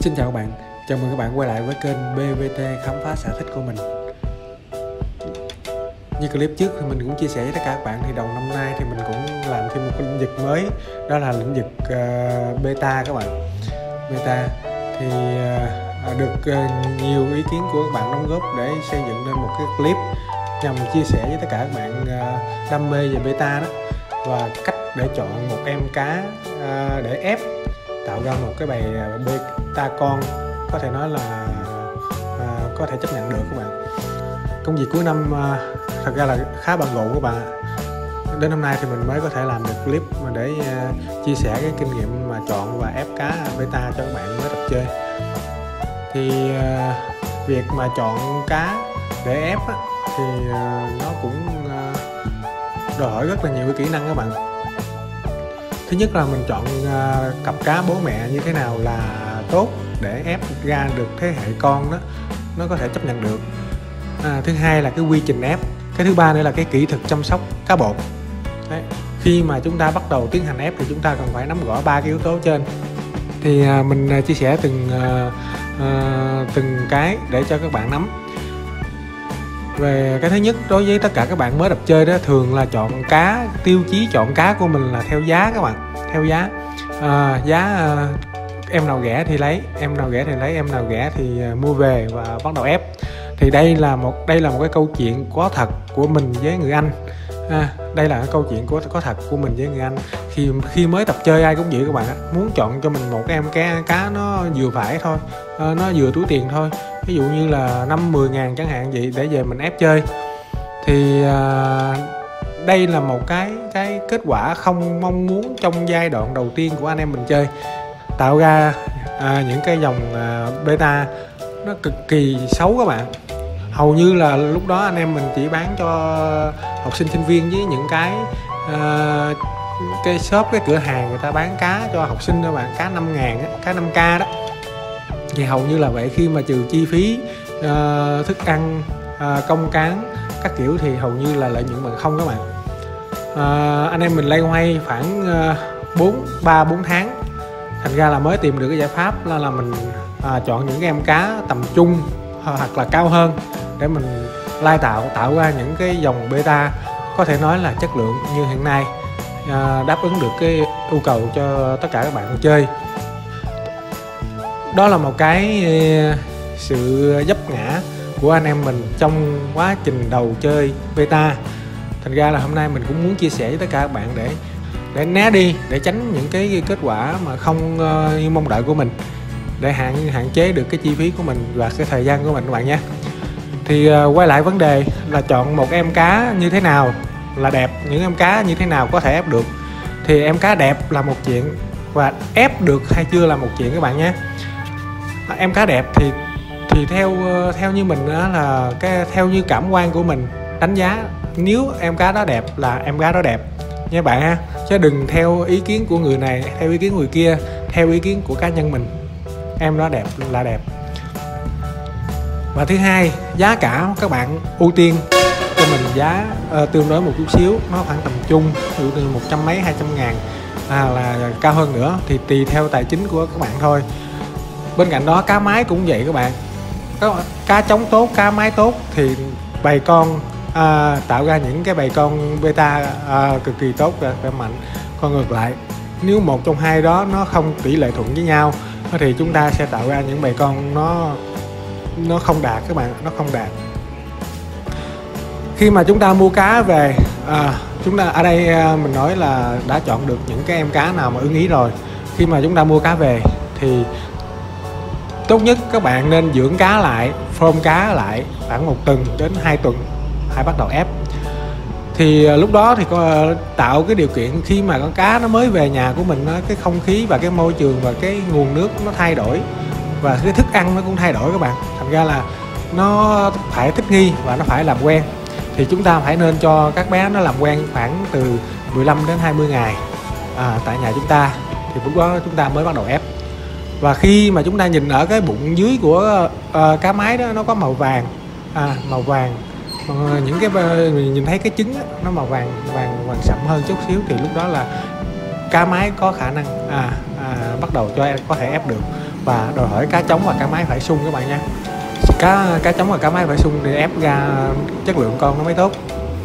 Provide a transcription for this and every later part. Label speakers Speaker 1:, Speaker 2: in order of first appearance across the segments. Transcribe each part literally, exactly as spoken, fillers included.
Speaker 1: Xin chào các bạn, chào mừng các bạn quay lại với kênh bê vê tê khám phá sở thích của mình. Như clip trước thì mình cũng chia sẻ với tất cả các bạn thì đầu năm nay thì mình cũng làm thêm một cái lĩnh vực mới, đó là lĩnh vực uh, beta các bạn. Beta thì uh, được uh, nhiều ý kiến của các bạn đóng góp để xây dựng nên một cái clip nhằm chia sẻ với tất cả các bạn uh, đam mê về beta đó, và cách để chọn một em cá uh, để ép tạo ra một cái bài beta con có thể nói là à, có thể chấp nhận được các bạn. Công việc cuối năm à, thật ra là khá bận rộn các bạn. Đến năm nay thì mình mới có thể làm được clip mà để à, chia sẻ cái kinh nghiệm mà chọn và ép cá beta cho các bạn mới tập chơi. Thì à, việc mà chọn cá để ép á, thì à, nó cũng à, đòi hỏi rất là nhiều cái kỹ năng các bạn. Thứ nhất là mình chọn uh, cặp cá bố mẹ như thế nào là tốt để ép ra được thế hệ con đó nó có thể chấp nhận được. À, thứ hai là cái quy trình ép. Cái thứ ba nữa là cái kỹ thuật chăm sóc cá bột. Đấy. Khi mà chúng ta bắt đầu tiến hành ép thì chúng ta cần phải nắm rõ ba cái yếu tố trên. Thì uh, mình uh, chia sẻ từng uh, uh, từng cái để cho các bạn nắm. Về cái thứ nhất, đối với tất cả các bạn mới tập chơi đó, thường là chọn cá, tiêu chí chọn cá của mình là theo giá các bạn, theo giá à, giá à, em nào rẻ thì lấy, em nào rẻ thì lấy, em nào rẻ thì à, mua về và bắt đầu ép. Thì đây là một đây là một cái câu chuyện có thật của mình với người anh. À, đây là cái câu chuyện của có thật của mình với người anh. Khi khi mới tập chơi ai cũng vậy các bạn, muốn chọn cho mình một cái em cá cá nó vừa phải thôi, à, nó vừa túi tiền thôi. Ví dụ như là năm mười ngàn chẳng hạn vậy để về mình ép chơi. Thì à, đây là một cái cái kết quả không mong muốn trong giai đoạn đầu tiên của anh em mình chơi. Tạo ra à, những cái dòng à, beta nó cực kỳ xấu các bạn. Hầu như là lúc đó anh em mình chỉ bán cho học sinh sinh viên với những cái à, cái shop, cái cửa hàng người ta bán cá cho học sinh các bạn, cá năm ngàn, cá năm k đó. Thì hầu như là vậy, khi mà trừ chi phí uh, thức ăn, uh, công cán các kiểu thì hầu như là lợi nhuận bằng không các bạn. Uh, anh em mình loay hoay khoảng bốn ba bốn tháng, thành ra là mới tìm được cái giải pháp là là mình uh, chọn những cái em cá tầm trung hoặc là cao hơn để mình lai tạo tạo ra những cái dòng beta có thể nói là chất lượng như hiện nay, uh, đáp ứng được cái yêu cầu cho tất cả các bạn chơi. Đó là một cái sự vấp ngã của anh em mình trong quá trình đầu chơi beta. Thành ra là hôm nay mình cũng muốn chia sẻ với tất cả các bạn để để né đi, để tránh những cái kết quả mà không uh, như mong đợi của mình, để hạn hạn chế được cái chi phí của mình và cái thời gian của mình các bạn nhé. Thì uh, quay lại vấn đề là chọn một em cá như thế nào là đẹp, những em cá như thế nào có thể ép được. Thì em cá đẹp là một chuyện và ép được hay chưa là một chuyện các bạn nhé. Em cá đẹp thì thì theo theo như mình đó là cái theo như cảm quan của mình đánh giá, nếu em cá đó đẹp là em cá đó đẹp nha bạn ha, chứ đừng theo ý kiến của người này, theo ý kiến của người kia, theo ý kiến của cá nhân mình. Em đó đẹp là đẹp. Và thứ hai, giá cả các bạn ưu tiên cho mình giá uh, tương đối một chút xíu, nó khoảng tầm trung, ví dụ từ một trăm mấy hai trăm ngàn à, là cao hơn nữa thì tùy theo tài chính của các bạn thôi. Bên cạnh đó cá mái cũng vậy các bạn, cá trống tốt, cá mái tốt thì bầy con à, tạo ra những cái bầy con beta à, cực kỳ tốt và khỏe mạnh. Còn ngược lại, nếu một trong hai đó nó không tỷ lệ thuận với nhau thì chúng ta sẽ tạo ra những bầy con nó nó không đạt các bạn, nó không đạt. Khi mà chúng ta mua cá về, à, chúng ta ở đây à, mình nói là đã chọn được những cái em cá nào mà ưng ý rồi. Khi mà chúng ta mua cá về thì tốt nhất các bạn nên dưỡng cá lại, phơm cá lại khoảng một tuần đến hai tuần hãy bắt đầu ép. Thì lúc đó thì có tạo cái điều kiện khi mà con cá nó mới về nhà của mình, cái không khí và cái môi trường và cái nguồn nước nó thay đổi và cái thức ăn nó cũng thay đổi các bạn. Thành ra là nó phải thích nghi và nó phải làm quen. Thì chúng ta phải nên cho các bé nó làm quen khoảng từ mười lăm đến hai mươi ngày à, tại nhà chúng ta, thì lúc đó chúng ta mới bắt đầu ép. Và khi mà chúng ta nhìn ở cái bụng dưới của uh, cá mái đó, nó có màu vàng, à, màu vàng, uh, những cái mình nhìn thấy cái trứng đó, nó màu vàng vàng vàng sậm hơn chút xíu, thì lúc đó là cá mái có khả năng à, à, bắt đầu cho có thể ép được. và đòi hỏi cá trống và cá mái phải sung các bạn nha. Cá cá trống và cá mái phải sung để ép ra chất lượng con nó mới tốt.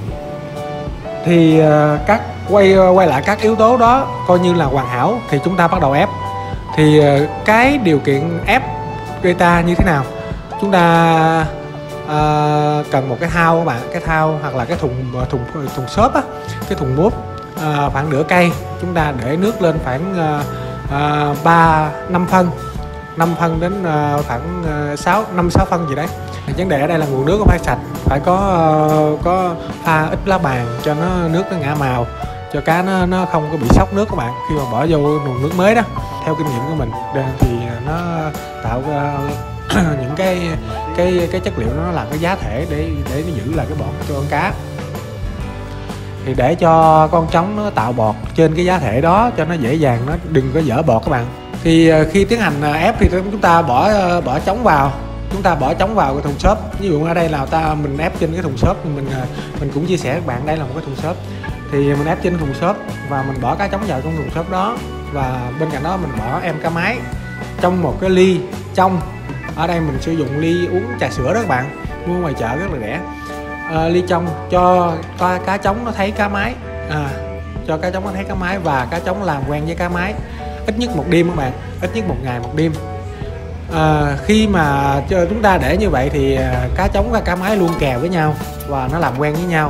Speaker 1: Thì các quay quay lại các yếu tố đó coi như là hoàn hảo thì chúng ta bắt đầu ép. Thì cái điều kiện ép beta như thế nào? Chúng ta à, cần một cái thao các bạn, cái thao hoặc là cái thùng thùng thùng xốp á, cái thùng mút à, khoảng nửa cây. Chúng ta để nước lên khoảng à, ba năm phân, năm phân đến à, khoảng sáu năm sáu phân gì đấy. Vấn đề ở đây là nguồn nước phải sạch, phải có có pha ít lá bàn cho nó nước nó ngả màu, cho cá nó nó không có bị sốc nước các bạn khi mà bỏ vô nguồn nước mới đó. Theo kinh nghiệm của mình thì nó tạo những cái cái cái chất liệu nó làm cái giá thể để để nó giữ lại cái bọt cho con cá. Thì để cho con trống nó tạo bọt trên cái giá thể đó cho nó dễ dàng, nó đừng có dở bọt các bạn. Thì khi tiến hành ép thì chúng ta bỏ bỏ trống vào, chúng ta bỏ trống vào cái thùng xốp. Ví dụ ở đây là ta mình ép trên cái thùng xốp, mình mình cũng chia sẻ với các bạn đây là một cái thùng xốp. Thì mình ép trên thùng xốp và mình bỏ cá trống vào trong thùng xốp đó, và bên cạnh đó mình bỏ em cá mái trong một cái ly trong. Ở đây mình sử dụng ly uống trà sữa đó các bạn, mua ngoài chợ rất là rẻ. À, ly trong cho cá, cá trống nó thấy cá mái, à, cho cá trống nó thấy cá mái và cá trống làm quen với cá mái ít nhất một đêm các bạn, ít nhất một ngày một đêm. À, khi mà chúng ta để như vậy thì cá trống và cá mái luôn kèo với nhau và nó làm quen với nhau.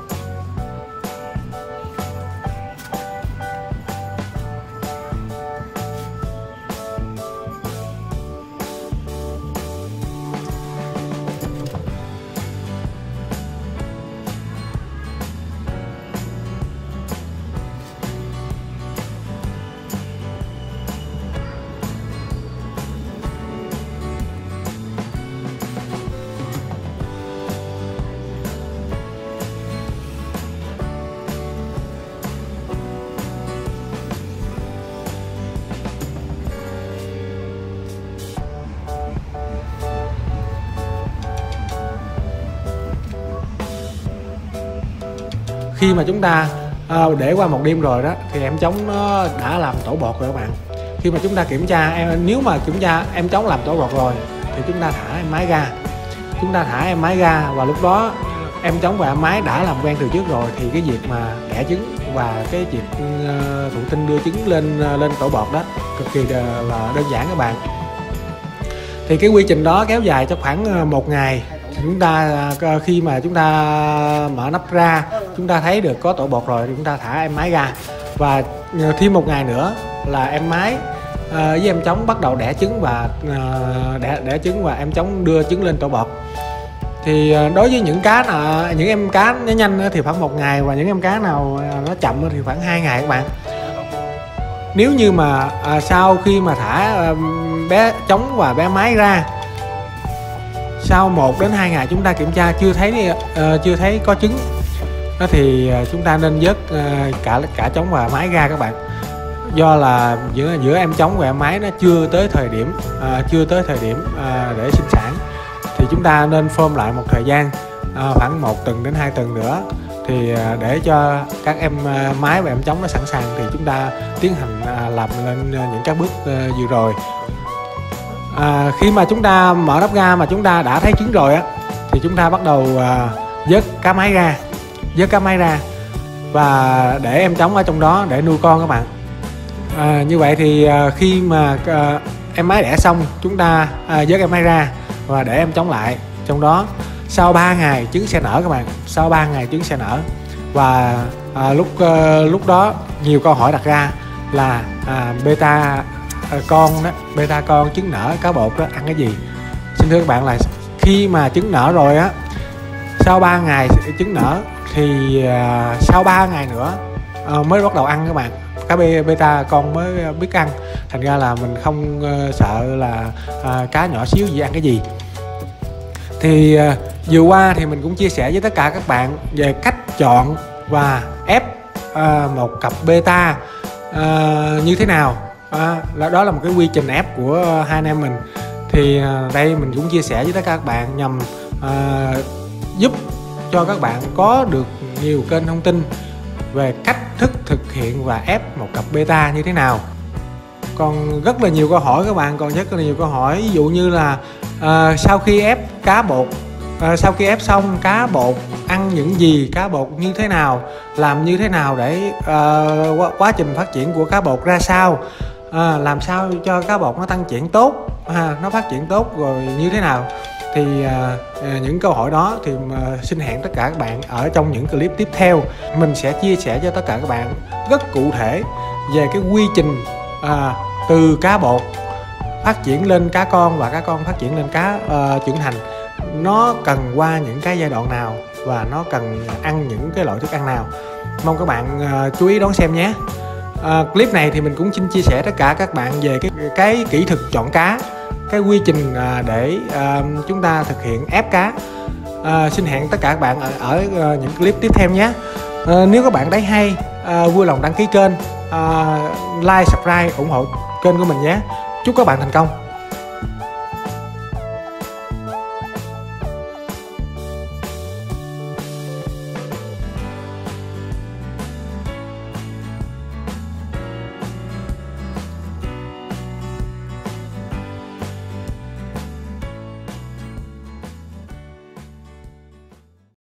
Speaker 1: Khi mà chúng ta uh, để qua một đêm rồi đó thì em trống nó đã làm tổ bọt rồi các bạn. Khi mà chúng ta kiểm tra em, nếu mà kiểm tra em trống làm tổ bọt rồi thì chúng ta thả em mái ra, chúng ta thả em mái ra và lúc đó em trống và em mái đã làm quen từ trước rồi, thì cái việc mà đẻ trứng và cái việc uh, thụ tinh đưa trứng lên uh, lên tổ bọt đó cực kỳ là đơn giản các bạn. Thì cái quy trình đó kéo dài cho khoảng một ngày. Chúng ta khi mà chúng ta mở nắp ra, chúng ta thấy được có tổ bọt rồi thì chúng ta thả em mái ra, và thêm một ngày nữa là em mái uh, với em trống bắt đầu đẻ trứng và uh, đẻ đẻ trứng và em trống đưa trứng lên tổ bọt. Thì uh, đối với những cá nào, những em cá nó nhanh thì khoảng một ngày, và những em cá nào nó chậm thì khoảng hai ngày các bạn. Nếu như mà uh, sau khi mà thả uh, bé trống và bé mái ra, sau một đến hai ngày chúng ta kiểm tra chưa thấy uh, chưa thấy có trứng đó thì uh, chúng ta nên vớt uh, cả cả trống và mái ra các bạn. Do là giữa giữa em trống và em mái nó chưa tới thời điểm uh, chưa tới thời điểm uh, để sinh sản, thì chúng ta nên phơm lại một thời gian uh, khoảng một tuần đến hai tuần nữa, thì uh, để cho các em uh, mái và em trống nó sẵn sàng thì chúng ta tiến hành uh, làm lên những các bước uh, vừa rồi. À, khi mà chúng ta mở nắp ra mà chúng ta đã thấy trứng rồi á thì chúng ta bắt đầu à, vớt cá mái ra, vớt cá mái ra và để em trống ở trong đó để nuôi con các bạn. À, như vậy thì à, khi mà à, em mái đẻ xong chúng ta à, vớt em mái ra và để em trống lại trong đó. Sau ba ngày trứng sẽ nở các bạn, sau ba ngày trứng sẽ nở. Và à, lúc à, lúc đó nhiều câu hỏi đặt ra là à, beta À, con đó, beta con trứng nở cá bột đó ăn cái gì? Xin thưa các bạn là khi mà trứng nở rồi á, sau ba ngày trứng nở thì à, sau ba ngày nữa à, mới bắt đầu ăn các bạn. Cá beta con mới biết ăn, thành ra là mình không uh, sợ là à, cá nhỏ xíu gì ăn cái gì. Thì à, vừa qua thì mình cũng chia sẻ với tất cả các bạn về cách chọn và ép à, một cặp beta à, như thế nào. À, đó là một cái quy trình ép của hai anh em mình. Thì à, đây mình cũng chia sẻ với tất cả các bạn nhằm à, giúp cho các bạn có được nhiều kênh thông tin về cách thức thực hiện và ép một cặp beta như thế nào. còn rất là nhiều câu hỏi các bạn, còn rất là nhiều câu hỏi. Ví dụ như là à, sau khi ép cá bột, à, sau khi ép xong cá bột ăn những gì, cá bột như thế nào, làm như thế nào để à, quá, quá trình phát triển của cá bột ra sao, à, làm sao cho cá bột nó tăng trưởng tốt, à, nó phát triển tốt rồi như thế nào. Thì à, những câu hỏi đó thì à, xin hẹn tất cả các bạn ở trong những clip tiếp theo. Mình sẽ chia sẻ cho tất cả các bạn rất cụ thể về cái quy trình à, từ cá bột phát triển lên cá con và cá con phát triển lên cá uh, trưởng thành. Nó cần qua những cái giai đoạn nào và nó cần ăn những cái loại thức ăn nào. Mong các bạn uh, chú ý đón xem nhé. Uh, clip này thì mình cũng xin chia sẻ tất cả các bạn về cái cái kỹ thuật chọn cá, cái quy trình uh, để uh, chúng ta thực hiện ép cá. Uh, xin hẹn tất cả các bạn ở, ở uh, những clip tiếp theo nhé. Uh, nếu các bạn thấy hay, uh, vui lòng đăng ký kênh, uh, like, subscribe, ủng hộ kênh của mình nhé. Chúc các bạn thành công.